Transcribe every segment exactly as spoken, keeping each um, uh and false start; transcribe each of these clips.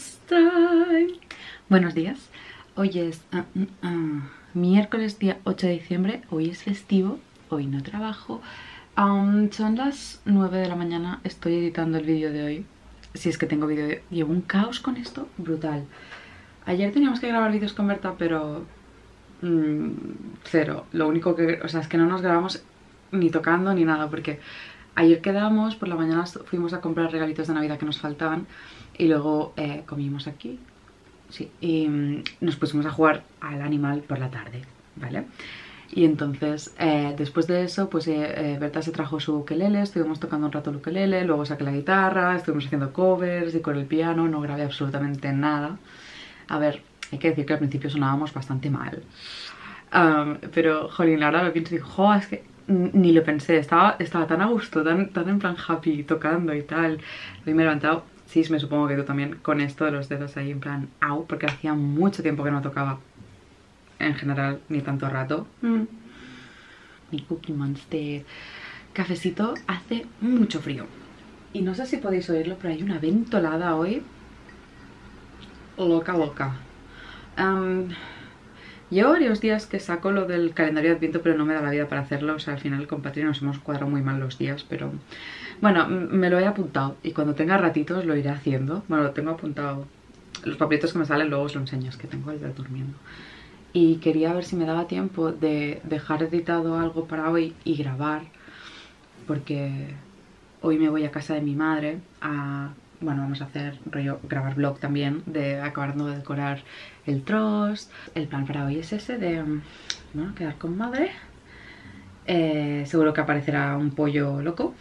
Christmas time. Buenos días. Hoy es uh, uh, uh, miércoles día ocho de diciembre. Hoy es festivo, hoy no trabajo. um, Son las nueve de la mañana. Estoy editando el vídeo de hoy. Si es que tengo vídeo de hoy. Llevo un caos con esto brutal. Ayer teníamos que grabar vídeos con Berta, pero mmm, cero. Lo único que, o sea, es que no nos grabamos ni tocando ni nada, porque ayer quedamos, por la mañana fuimos a comprar regalitos de Navidad que nos faltaban y luego eh, comimos aquí, sí, y mm, nos pusimos a jugar al animal por la tarde, ¿vale? Y entonces, eh, después de eso, pues eh, eh, Berta se trajo su ukelele, estuvimos tocando un rato el ukelele, luego saqué la guitarra, estuvimos haciendo covers y con el piano no grabé absolutamente nada. A ver, hay que decir que al principio sonábamos bastante mal, um, pero, jolín, ahora me pienso y digo, jo, es que ni lo pensé, estaba, estaba tan a gusto, tan, tan en plan happy, tocando y tal. Hoy me he levantado, sí, me supongo que tú también, con esto de los dedos ahí en plan, au, porque hacía mucho tiempo que no tocaba, en general, ni tanto rato. Mm. Mi Cookie Monster. Cafecito, hace mucho frío. Y no sé si podéis oírlo, pero hay una ventolada hoy. Loca, loca. Um, Llevo varios días que saco lo del calendario de Adviento, pero no me da la vida para hacerlo. O sea, al final con Patri nos hemos cuadrado muy mal los días, pero bueno, me lo he apuntado y cuando tenga ratitos lo iré haciendo. Bueno, lo tengo apuntado. Los papelitos que me salen luego os lo enseño, es que tengo el ver durmiendo. Y quería ver si me daba tiempo de dejar editado algo para hoy y grabar, porque hoy me voy a casa de mi madre a... Bueno, vamos a hacer rollo, grabar vlog también, de acabando de decorar el trost. El plan para hoy es ese de, bueno, quedar con madre. Eh, seguro que aparecerá un pollo loco.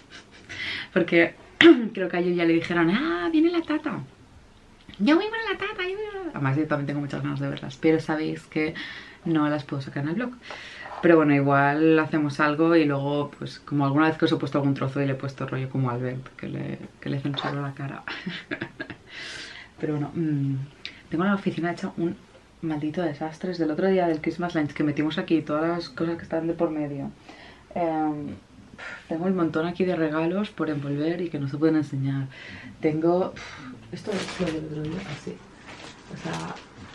Porque creo que ayer ya le dijeron, ah, viene la tata. Yo voy para la tata, yo voy para la... Además yo también tengo muchas ganas de verlas, pero sabéis que no las puedo sacar en el vlog. Pero bueno, igual hacemos algo y luego, pues como alguna vez que os he puesto algún trozo y le he puesto rollo como Albert, que le, que le censuro la cara. Pero bueno, mmm, tengo en la oficina hecha un maldito desastre. Del otro día del Christmas Lunch que metimos aquí, todas las cosas que están de por medio. Eh, tengo un montón aquí de regalos por envolver y que no se pueden enseñar. Tengo... Esto es lo del otro día, así. O sea...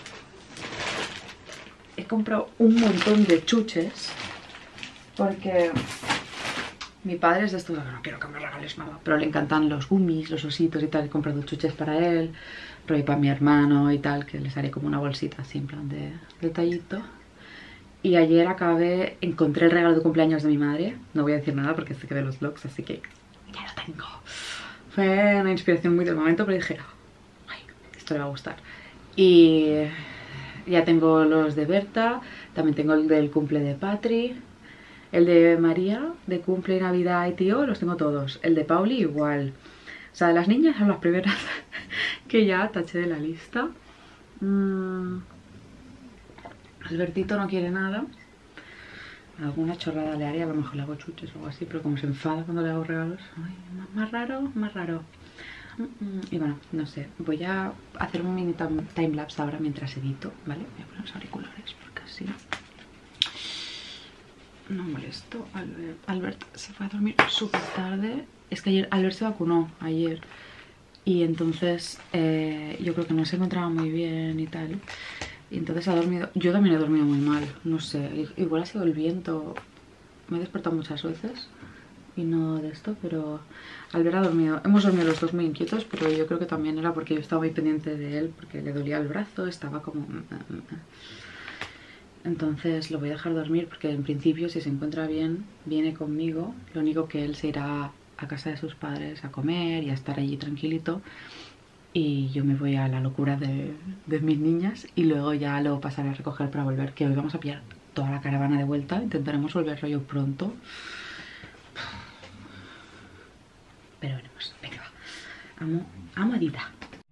He comprado un montón de chuches porque mi padre es de estos, no quiero que me regales nada, pero le encantan los gummies, los ositos y tal. He comprado chuches para él, rollo para mi hermano y tal, que les haré como una bolsita así en plan de detallito. Y ayer acabé, encontré el regalo de cumpleaños de mi madre. No voy a decir nada porque sé que de los vlogs, así que ya lo tengo. Fue una inspiración muy del momento, pero dije, ay, esto le va a gustar. Y... ya tengo los de Berta, también tengo el del cumple de Patri, el de María, de cumple, Navidad y tío, los tengo todos. El de Pauli igual. O sea, de las niñas son las primeras que ya taché de la lista. Mm. Albertito no quiere nada. Alguna chorrada le haría, a lo mejor le hago chuches o algo así, pero como se enfada cuando le hago regalos. Ay, más raro, más raro. Y bueno, no sé, voy a hacer un mini timelapse ahora mientras edito, ¿vale? Voy a poner los auriculares porque así no molesto. Albert, Albert se fue a dormir súper tarde. Es que ayer Albert se vacunó ayer y entonces eh, yo creo que no se encontraba muy bien y tal. Y entonces ha dormido, yo también he dormido muy mal, no sé, igual ha sido el viento. Me he despertado muchas veces y no de esto, pero Albert ha dormido, hemos dormido los dos muy inquietos, pero yo creo que también era porque yo estaba muy pendiente de él, porque le dolía el brazo, estaba como... Entonces lo voy a dejar dormir porque en principio si se encuentra bien, viene conmigo. Lo único que él se irá a casa de sus padres a comer y a estar allí tranquilito, y yo me voy a la locura de, de mis niñas y luego ya lo pasaré a recoger para volver, que hoy vamos a pillar toda la caravana de vuelta, intentaremos volver rollo pronto. Pero veremos, venga, va. Amo, amo Adita.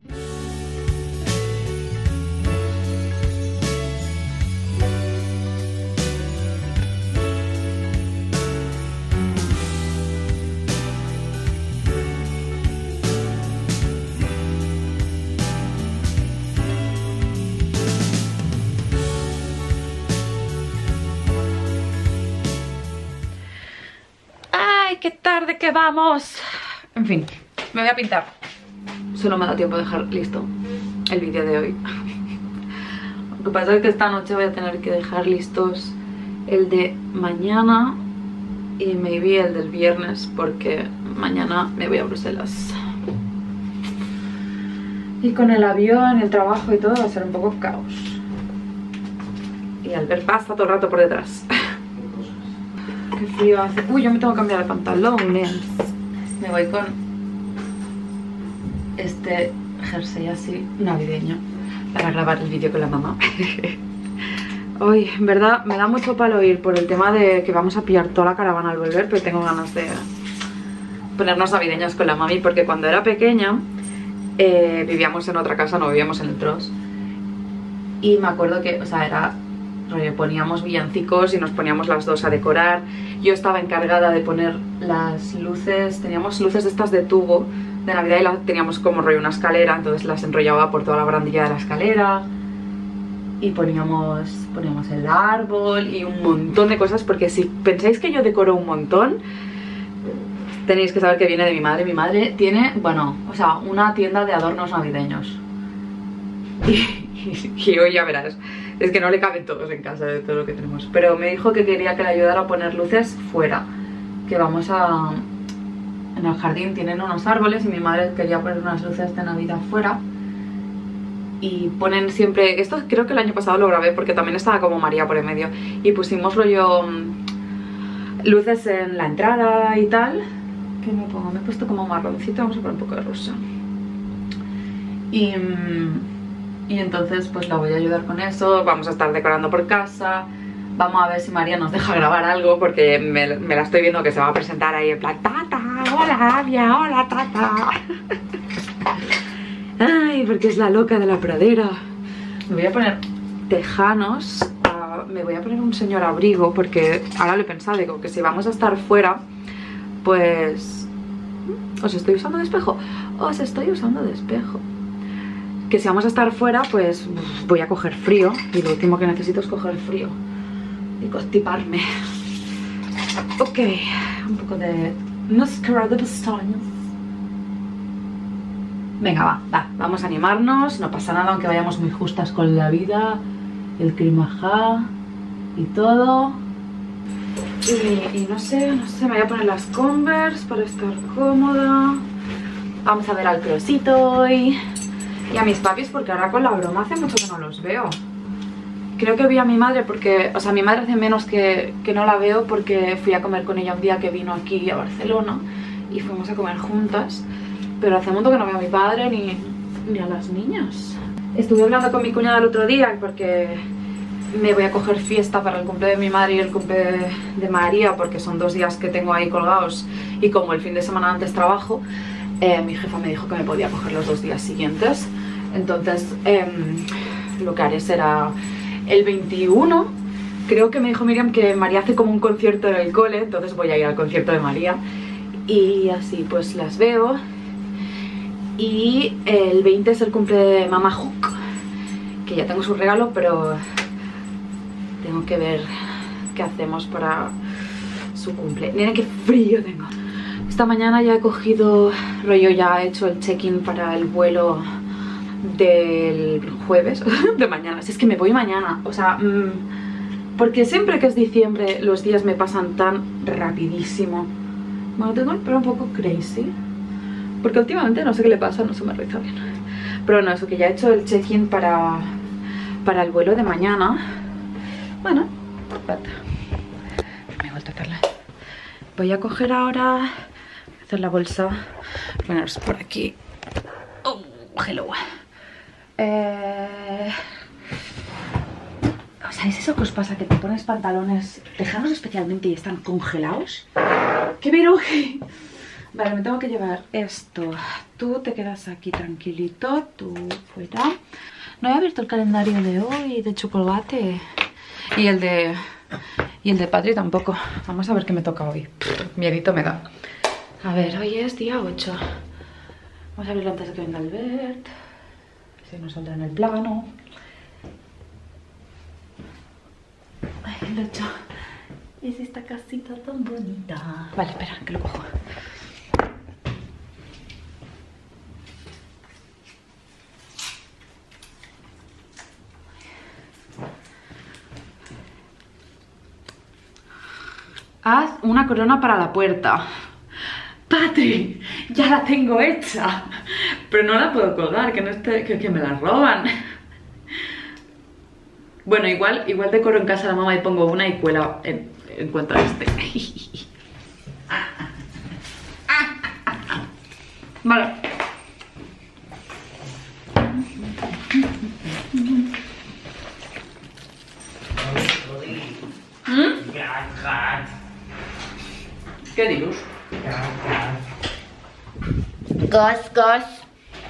¡Ay, qué tarde que vamos! En fin, me voy a pintar. Solo me ha dado tiempo de dejar listo el vídeo de hoy. Lo que pasa es que esta noche voy a tener que dejar listos el de mañana y maybe el del viernes, porque mañana me voy a Bruselas. Y con el avión, el trabajo y todo va a ser un poco caos. Y Albert pasa todo el rato por detrás. Qué frío hace. Uy, yo me tengo que cambiar de pantalones. Me voy con este jersey así navideño para grabar el vídeo con la mamá. Hoy, en verdad, me da mucho palo ir por el tema de que vamos a pillar toda la caravana al volver, pero tengo ganas de ponernos navideñas con la mami, porque cuando era pequeña eh, vivíamos en otra casa, no vivíamos en el Tros. Y me acuerdo que, o sea, era rollo, poníamos villancicos y nos poníamos las dos a decorar. Yo estaba encargada de poner las luces, teníamos luces de estas de tubo de Navidad y las teníamos como rollo una escalera, entonces las enrollaba por toda la barandilla de la escalera. Y poníamos, poníamos el árbol y un montón de cosas, porque si pensáis que yo decoro un montón, tenéis que saber que viene de mi madre. Mi madre tiene, bueno, o sea, una tienda de adornos navideños. Y, y, y hoy ya verás, es que no le caben todos en casa de todo lo que tenemos. Pero me dijo que quería que le ayudara a poner luces fuera, que vamos a... En el jardín tienen unos árboles y mi madre quería poner unas luces de Navidad fuera. Y ponen siempre, esto creo que el año pasado lo grabé porque también estaba como María por en medio, y pusimos rollo luces en la entrada y tal. ¿Qué me pongo? Me he puesto como marroncito, vamos a poner un poco de rosa. Y, y entonces pues la voy a ayudar con eso, vamos a estar decorando por casa. Vamos a ver si María nos deja grabar algo, porque me, me la estoy viendo que se va a presentar ahí en plan Tata, hola Avia, hola Tata. Ay, porque es la loca de la pradera. Me voy a poner tejanos, uh, me voy a poner un señor abrigo, porque ahora lo he pensado, digo que si vamos a estar fuera, pues... ¿Os estoy usando de espejo? Os estoy usando de espejo. Que si vamos a estar fuera, pues voy a coger frío, y lo último que necesito es coger frío y constiparme. Ok, un poco de máscara de pestañas. Venga, va, va, vamos a animarnos, no pasa nada aunque vayamos muy justas con la vida, el crimajá y todo. Y, y no sé, no sé, me voy a poner las Converse para estar cómoda. Vamos a ver al Crosito hoy. Y a mis papis, porque ahora con la broma hace mucho que no los veo. Creo que vi a mi madre porque, o sea, mi madre hace menos que, que no la veo, porque fui a comer con ella un día que vino aquí a Barcelona y fuimos a comer juntas. Pero hace un montón que no veo a mi padre ni, ni a las niñas. Estuve hablando con mi cuñada el otro día porque me voy a coger fiesta para el cumple de mi madre y el cumple de, de María, porque son dos días que tengo ahí colgados, y como el fin de semana antes trabajo, eh, mi jefa me dijo que me podía coger los dos días siguientes. Entonces eh, lo que haré será el veintiuno. Creo que me dijo Miriam que María hace como un concierto en el cole, entonces voy a ir al concierto de María y así pues las veo. Y el veinte es el cumple de Mama Hook, que ya tengo su regalo, pero tengo que ver qué hacemos para su cumple. Miren qué frío tengo. Esta mañana ya he cogido rollo, ya he hecho el check-in para el vuelo del jueves, de mañana. Si es que me voy mañana, o sea, mmm, porque siempre que es diciembre los días me pasan tan rapidísimo. Bueno, tengo el pelo un poco crazy, porque últimamente no sé qué le pasa, no se me riza bien. Pero no, eso, que ya he hecho el check-in para, para el vuelo de mañana. Bueno, espérate. Me he vuelto a hacerla. Voy a coger ahora, hacer la bolsa, poneros por aquí. Oh, hello. Eh... ¿Sabéis eso que os pasa? Que te pones pantalones tejanos especialmente y están congelados. ¡Qué viruji! Vale, me tengo que llevar esto. Tú te quedas aquí tranquilito, tú fuera. No he abierto el calendario de hoy de chocolate. Y el de... Y el de Patri tampoco. Vamos a ver qué me toca hoy. Pff, miedito me da. A ver, hoy es día ocho. Vamos a abrirlo antes de que venga Albert. Si no saldrá en el plano. Ay, el ocho. Es esta casita tan bonita. Vale, espera, que lo cojo. Haz una corona para la puerta. Patri, ya la tengo hecha. Pero no la puedo colgar, que no esté, que, que me la roban. Bueno, igual, igual decoro en casa de la mamá y pongo una y cuela en, en cuanto a este. Vale. ¿Mm? ¿Qué dios? Gas, gas.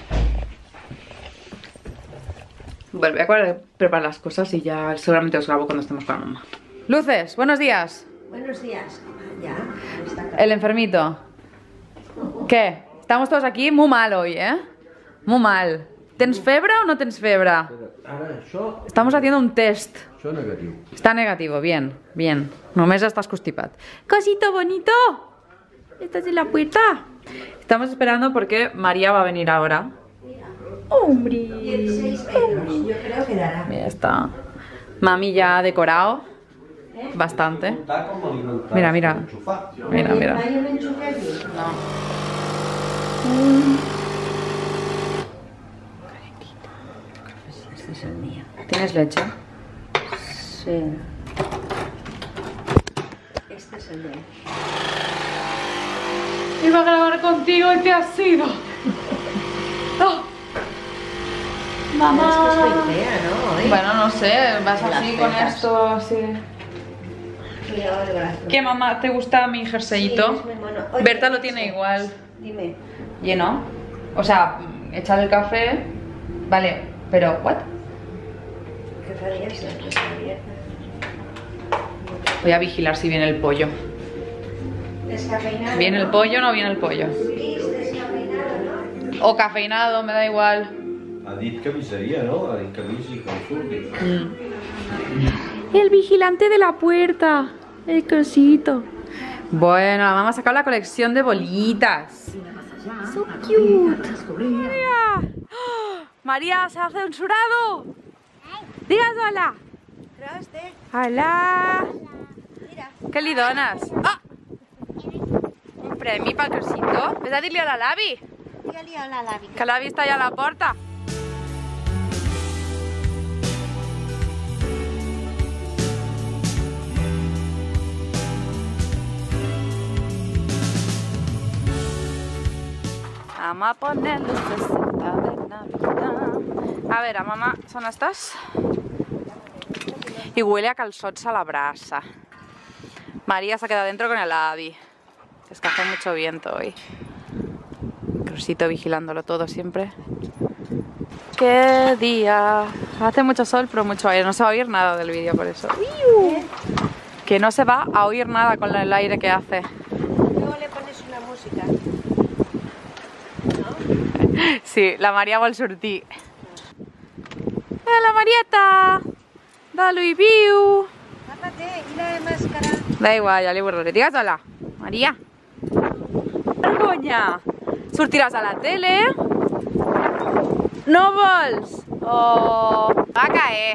Bueno, voy a preparar las cosas y ya seguramente os grabo cuando estemos con la mamá. Luces, buenos días. Buenos días. Ya. El enfermito. ¿Qué? Estamos todos aquí muy mal hoy, ¿eh? Muy mal. ¿Tens febre o no tens febre? Estamos haciendo un test. Negativo. Está negativo, bien, bien. Només estás constipat. Cosito bonito. ¿Estás en la puerta? Estamos esperando porque María va a venir ahora. ¡Hombre! dieciséis euros, yo creo que dará. Mira, está. Mami ya ha decorado bastante. Mira, mira. Mira, mira. ¿Hay un enchufe aquí? No. Este es el mío. ¿Tienes leche? Sí. Este es el de él. Iba a grabar contigo y te has ido. Oh. Mamá. Es que soy fea, ¿no? Hoy. Bueno, no sé, vas Las así con cejas. esto, así. Cuidado el brazo. ¿Qué, mamá? ¿Te gusta mi jerseyito? Sí, es muy mono. Oye, Berta lo sí. tiene igual. Dime. Lleno. O sea, echar el café. Vale, pero, ¿what? ¿Qué farías? La cosa abierta. Voy a vigilar si viene el pollo. Descafeinado. ¿Viene el ¿no? pollo o no viene el pollo? Sí, descafeinado, ¿no? O cafeinado, me da igual. Ha dit que avisaria, no? Ha dit que avisi quan surti. Mm. El vigilante de la puerta. El cosito. Bueno, la mamá ha sacado la colección de bolitas. So cute. María. ¡Oh! María, se ha censurado. Digas hola. Tras de... Hola. Mira. Què li dones? Ah! Un premi pel cosito. Ves a dir-li a la l'avi, Digue-li hola a l'avi. que l'avi està allà a la porta. Vamos a poner lucecita de Navidad. A veure, mamá, ¿son estas? Y huele a calzots a la brasa. María se ha quedado dentro con el Avi. Es que hace mucho viento hoy. Crusito vigilándolo todo siempre. ¡Qué día! Hace mucho sol, pero mucho aire. No se va a oír nada del vídeo por eso. ¿Eh? Que no se va a oír nada con el aire que hace. Luego le pones una música. Sí, la María vol sortir. ¡Hola, Marieta! De Louis Viu! Tápate, y la máscara. Da igual, ja li borraré. Digues hola, Maria. Vergonya! Sortiràs a la tele? No vols? Oh, va a caer.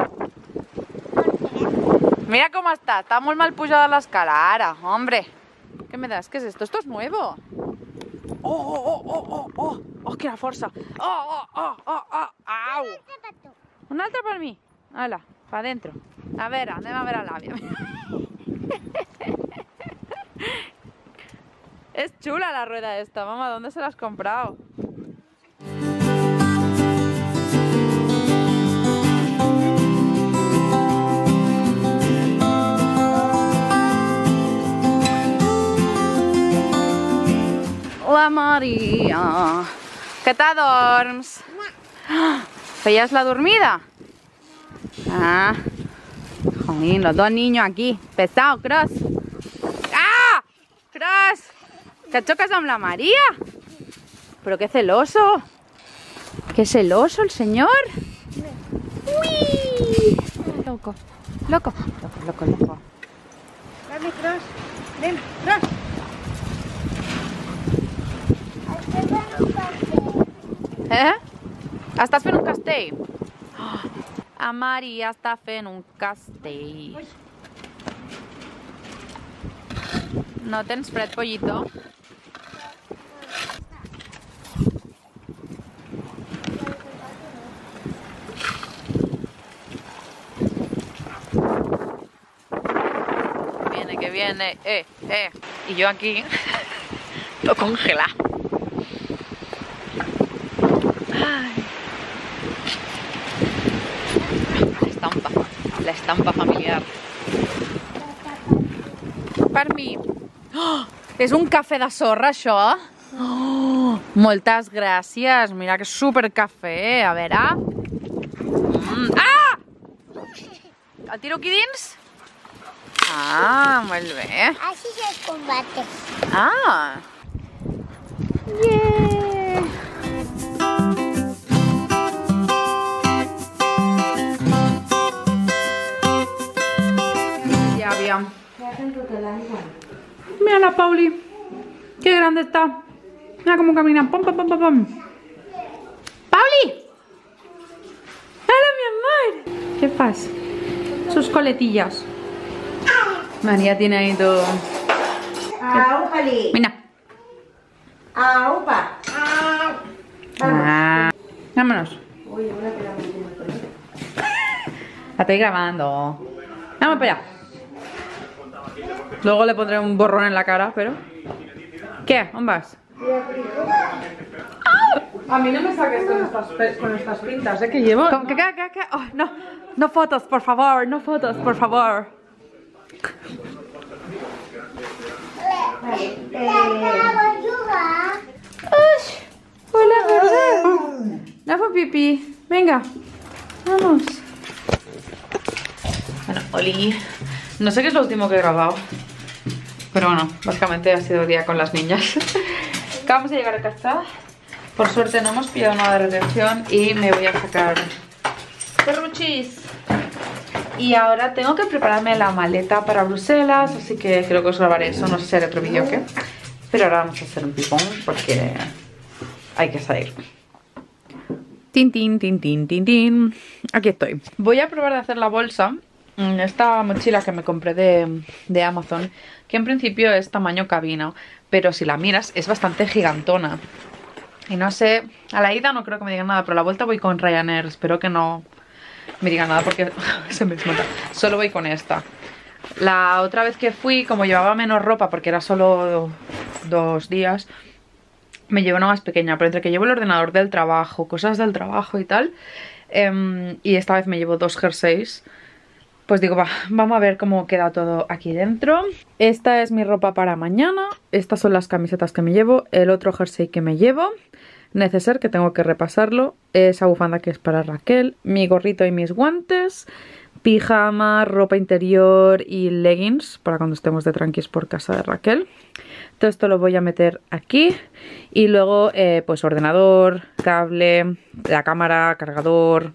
Mira cómo está, está muy mal pujada la escala ahora, hombre. ¿Qué me das? ¿Qué es esto? ¿Esto es nuevo? Oh, oh, oh, oh, oh, oh, oh, quina força. Oh, oh, oh, oh, oh, au. Un altre per mi. Hola, pa dentro. A veure, anem a veure l'àvia. Es chula la rueda esta, mamá, ¿dónde se la has comprado? La Maria. ¿Qué te dorms? ¿Feies la dormida? Ah. Joder, los dos niños aquí. Pesado, Cross. ¡Ah! Cross. ¿Te chocas amb la María? Pero qué celoso. Qué celoso el señor. ¡Uy! Loco. Loco. Loco, loco, loco. Dame, Cross. Ven, Cross. Eh? Estàs fent un castell? Oh, a Maria està fent un castell. No tens fred, pollito? Viene, que viene. Eh, eh. Y yo aquí, lo congela. Ay. La estampa. La estampa familiar. Per mi. Oh, és un cafè de sorra, això? Oh, moltes gràcies. Mira que super cafè. A veure. Mm. Ah! El tiro aquí dins? Ah, molt bé. Así se combate. Ah. Yeah. Ya había. Mira la Pauli. Qué grande está. Mira cómo camina. Pom, pom, pom, pom, pom. ¡Pauli! ¡Hola, mi amor! ¿Qué pasa? Sus coletillas. María tiene ahí todo. ¡Aúpali! Mira. ¡Aupa! Ah. Vámonos. La estoy grabando. Vamos para allá. Luego le pondré un borrón en la cara, pero... ¿Qué? ¿Dónde vas? A mí no me saques con estas, con estas pintas, ¿eh? Que llevo... ¿Qué, qué, qué, qué? Oh, no, no fotos, por favor, no fotos, por favor. Hola, bebé. No fue pipí. Venga, vamos. Bueno, Oli. No sé qué es lo último que he grabado. Pero bueno, básicamente ha sido día con las niñas. Acabamos de llegar a casa. Por suerte no hemos pillado nada de retención y me voy a sacar perruchis. Y ahora tengo que prepararme la maleta para Bruselas, así que creo que os grabaré eso, no sé si haré otro vídeo o qué. Pero ahora vamos a hacer un pipón porque hay que salir. Tin, tin, tin, tin, tin, tin. Aquí estoy. Voy a probar de hacer la bolsa. Esta mochila que me compré de, de Amazon, que en principio es tamaño cabina, pero si la miras es bastante gigantona. Y no sé, a la ida no creo que me digan nada, pero a la vuelta voy con Ryanair. Espero que no me digan nada porque se me desmonta. Solo voy con esta. La otra vez que fui, como llevaba menos ropa porque era solo dos días, me llevo una más pequeña. Pero entre que llevo el ordenador del trabajo, cosas del trabajo y tal, eh, y esta vez me llevo dos jerseys, pues digo, va, vamos a ver cómo queda todo aquí dentro. Esta es mi ropa para mañana. Estas son las camisetas que me llevo. El otro jersey que me llevo. Neceser, que tengo que repasarlo. Esa bufanda que es para Raquel. Mi gorrito y mis guantes. Pijama, ropa interior y leggings para cuando estemos de tranquis por casa de Raquel. Todo esto lo voy a meter aquí. Y luego, eh, pues ordenador, cable, la cámara, cargador...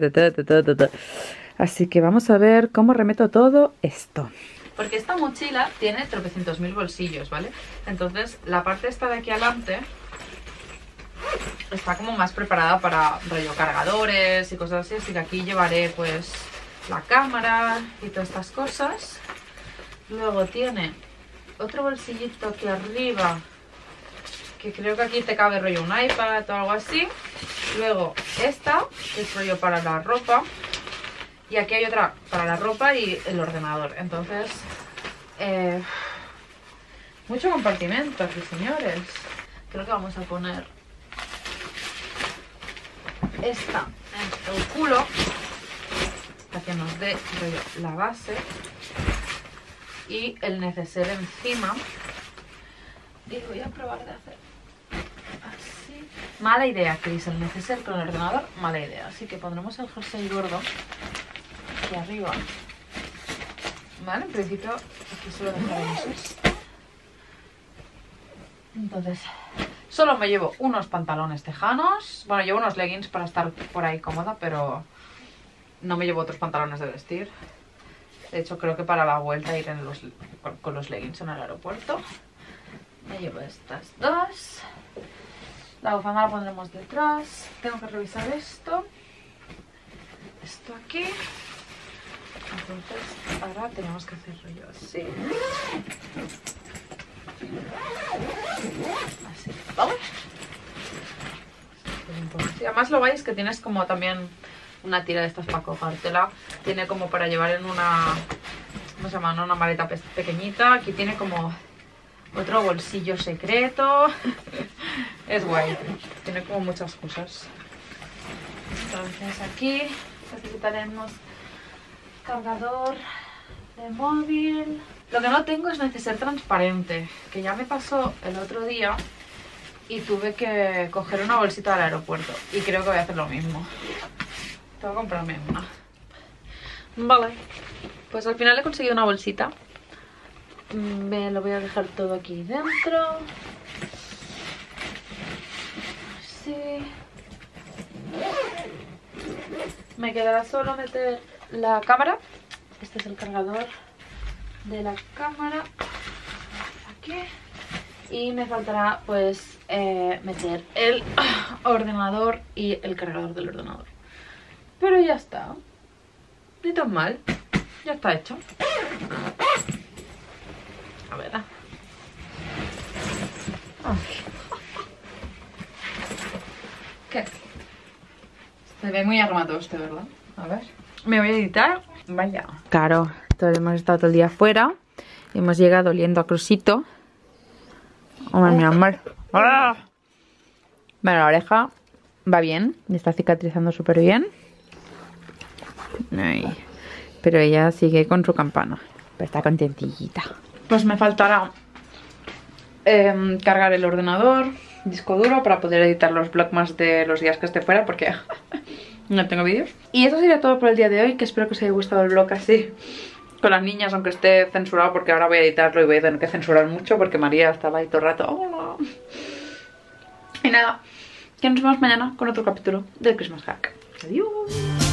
Así que vamos a ver cómo remeto todo esto. Porque esta mochila tiene tropecientos mil bolsillos, ¿vale? Entonces la parte esta de aquí adelante está como más preparada para rollo cargadores y cosas así. Así que aquí llevaré pues la cámara y todas estas cosas. Luego tiene otro bolsillito aquí arriba, que creo que aquí te cabe rollo un iPad o algo así. Luego esta, que es rollo para la ropa. Y aquí hay otra para la ropa y el ordenador. Entonces, eh, mucho compartimento aquí, señores. Creo que vamos a poner esta en el culo para que nos dé rollo la base y el neceser encima. Y voy a probar de hacer así. Mala idea, que dice el neceser con el ordenador, mala idea. Así que pondremos el jersey gordo aquí arriba. Vale, en principio aquí solo dejaremos esto. Entonces, solo me llevo unos pantalones tejanos. Bueno, llevo unos leggings para estar por ahí cómoda, pero no me llevo otros pantalones de vestir. De hecho, creo que para la vuelta iré en los, con los leggings en el aeropuerto. Me llevo estas dos. La bufanda la pondremos detrás. Tengo que revisar esto. Esto aquí. Entonces ahora tenemos que hacer rollo así. Así, ¿vale? Y además lo veis que tienes como también una tira de estas para colgártela. Tiene como para llevar en una... ¿Cómo se llama? ¿No? Una maleta pe pequeñita. Aquí tiene como otro bolsillo secreto. Es guay. Tiene como muchas cosas. Entonces aquí necesitaremos cargador de móvil. Lo que no tengo es neceser transparente, que ya me pasó el otro día y tuve que coger una bolsita del aeropuerto. Y creo que voy a hacer lo mismo. Tengo que comprarme una. Vale. Pues al final he conseguido una bolsita. Me lo voy a dejar todo aquí dentro. Así. Me quedará solo meter la cámara. Este es el cargador de la cámara. Aquí. Y me faltará pues eh, meter el ordenador y el cargador del ordenador. Pero ya está. Ni tan mal. Ya está hecho. A ver. Ay. ¿Qué? Se ve muy armado este, ¿verdad? A ver. Me voy a editar. Vaya. Claro, todos hemos estado todo el día afuera. Hemos llegado oliendo a Crusito. Hombre, mi amor. ¡Ah! Bueno, la oreja va bien. Me está cicatrizando súper bien. Ay. Pero ella sigue con su campana. Pero está contentillita. Pues me faltará eh, cargar el ordenador, disco duro, para poder editar los vlogmas de los días que esté fuera, porque no tengo vídeos. Y eso sería todo por el día de hoy, que espero que os haya gustado el vlog así con las niñas, aunque esté censurado, porque ahora voy a editarlo y voy a tener que censurar mucho, porque María estaba ahí todo el rato. ¡Hola! Y nada, que nos vemos mañana con otro capítulo del Christmas Hack. Adiós.